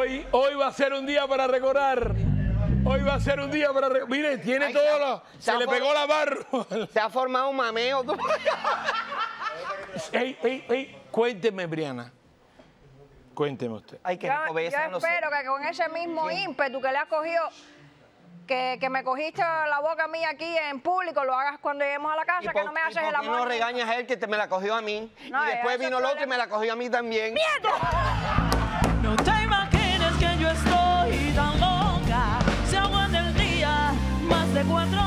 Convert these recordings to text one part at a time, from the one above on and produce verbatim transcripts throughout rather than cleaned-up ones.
Hoy, hoy va a ser un día para recordar. Hoy va a ser un día para recordar. Mire, tiene Ay, todo se, lo... Se, se le pegó la barba. Se ha formado un mameo. Ey, ey, ey, cuénteme, Briana. Cuénteme usted. Ay, qué Yo, rico beso, yo no sé. espero que con ese mismo ímpetu que le has cogido, que, que me cogiste la boca mía aquí en público, lo hagas cuando lleguemos a la casa, ¿Y que por, no me y haces por el qué amor. no regañas a él que te me la cogió a mí? No, y después ese vino el otro y problema. me la cogió a mí también. ¡Nieto! No te imagines que yo estoy tan loca. Se aguanta el día, más de cuatro.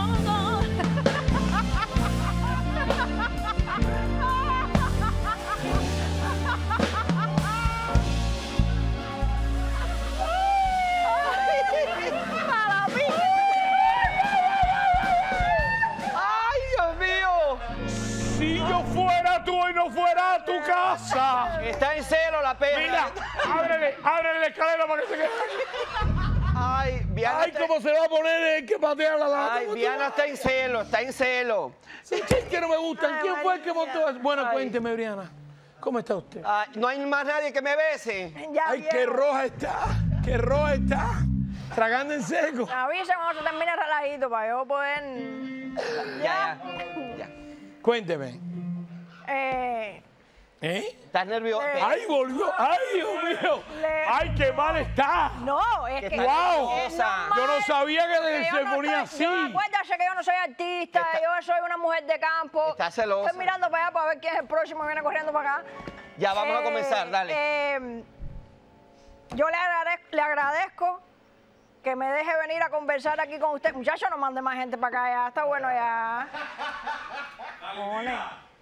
¡Ay, Dios mío! Si yo fuera tú y no fuera a tu casa. Está en celo la perra. Mira, ábrele, ábrele la escalera para que se quede. Ay, Viana, Ay, está... cómo se va a poner el que patea la lata. Ay, Viana está en celo, está en celo. ¿Quién que no me gustan? ¿Quién fue el que montó eso? Bueno, Ay. cuénteme, Briana. ¿Cómo está usted? Ay, no hay más nadie que me bese. Ya Ay, qué vieron. roja está. Qué roja está. Tragando en seco. Me avisa cuando se termine el relajito para yo poder... Ya, ya, ya. Cuénteme. Eh, ¿Eh? ¿Estás nervioso? Eh. ¡Ay, volvió! ¡Ay, Dios mío! Le- ¡Ay, qué mal está! no, es Que que... está ¡Wow! nerviosa. es normal, Yo no sabía que que yo se no ponía estoy- así. Yo, acuérdate que yo no soy artista, Está- yo soy una mujer de campo. Está celosa. Estoy mirando para allá para ver quién es el próximo que viene corriendo para acá. Ya, vamos a Eh, comenzar, dale. eh, yo le agradezco, le agradezco que me deje venir a conversar aquí con usted. Muchachos, no mande más gente para acá ya. Está bueno ya. Cojones.